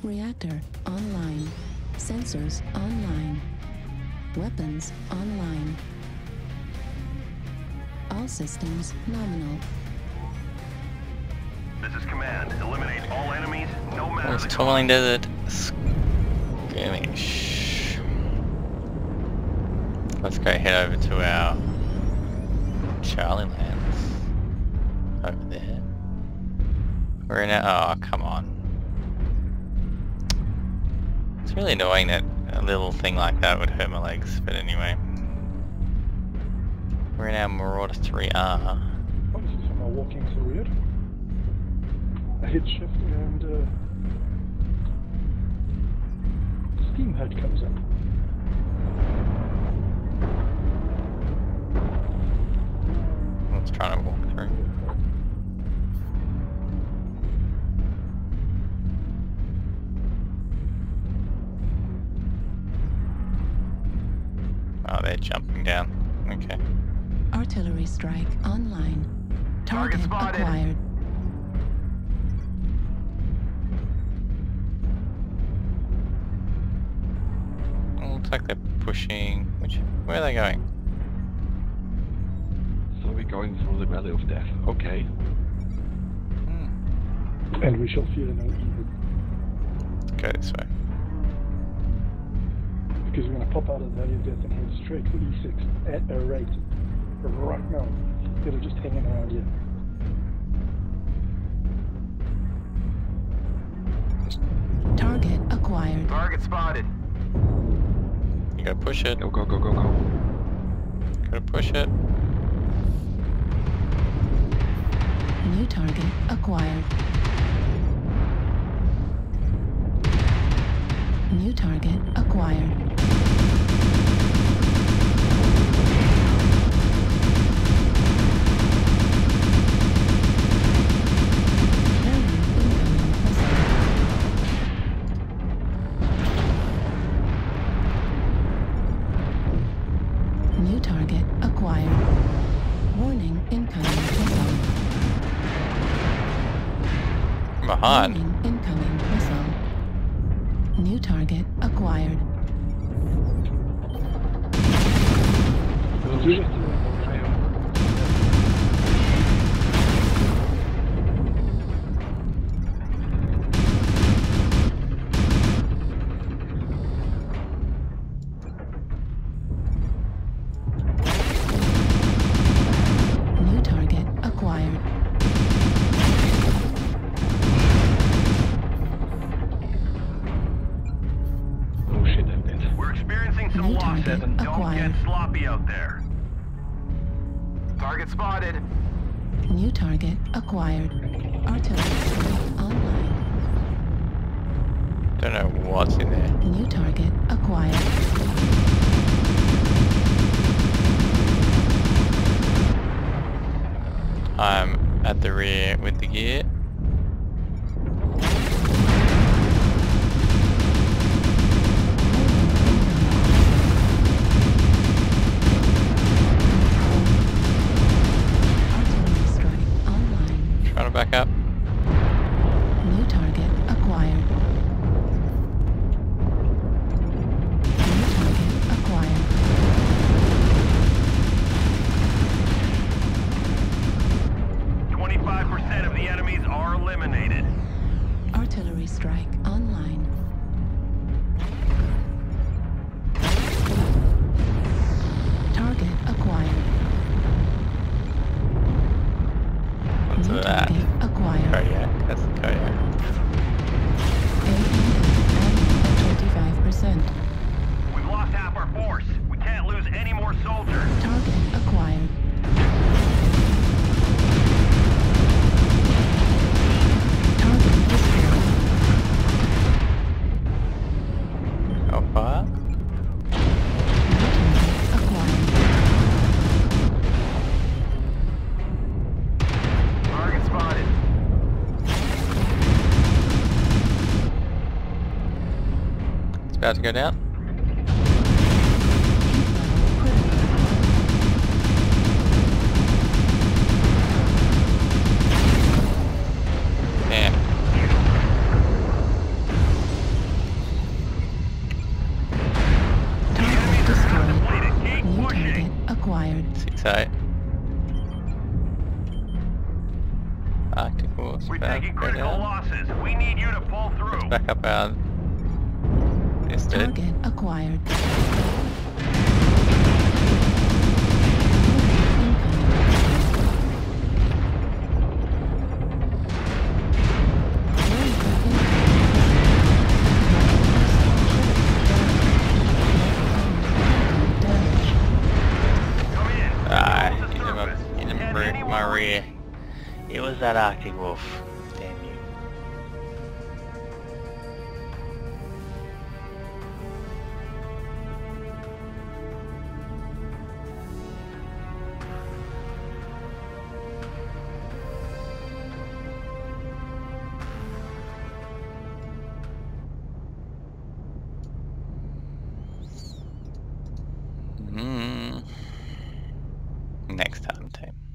Reactor online. Sensors online. Weapons online. All systems nominal. This is command. Eliminate all enemies, no matter It's the Tourmaline cost. Desert. Skirmish. Let's go head over to our Charlie Lands. Over there. We're in our... Oh, come on. It's really annoying that a little thing like that would hurt my legs, but anyway. We're in our Marauder 3R. Oh, this is somehow walking so weird. I hit shift and steam head comes up. Let's try to walk through. Oh, they're jumping down. Okay. Artillery strike online. Target spotted. acquired. Oh, looks like they're pushing. Where are they going? So we're going through the Valley of Death. Okay. And we shall fear no evil. Let's go this way. Because we're going to pop out of the Valley of Death and head straight for E6 at a rate. Right now. Instead of just hanging around here. Target acquired. Target spotted. You gotta push it. Go, go, go, go, go. Gotta push it. New target acquired. New target acquired. New target acquired. Warning, incoming missile. Behind. Warning, incoming missile. New target acquired. New target acquired. Oh shit, I'm dead. We're experiencing some New losses. target Don't acquired. get sloppy out there. Target spotted. New target acquired. Artillery online. Don't know what's in there. New target acquired. I'm at the rear with the gear. Artillery strike online. Trying to back up. New target acquired. New target acquired. 25% of the enemies are eliminated. Artillery strike online. Target acquired. What's New that? target acquired. Kodiak. That's the Kodiak. AEM at 25%. We've lost half our force. We can't lose any more soldiers. Target acquired. Target destroyed. How far? New target acquired. Target spotted. It's about to go down. Heat level critical. Damn. acquired. 6-8. Arctic Wolf's We're about to taking go critical down. losses. We need you to pull Let's through. back up our... This dude. Target acquired. Come in. Ah, Close the surface. in Head my anywhere rear. It was that Arctic Wolf. Damn you. Next time, team.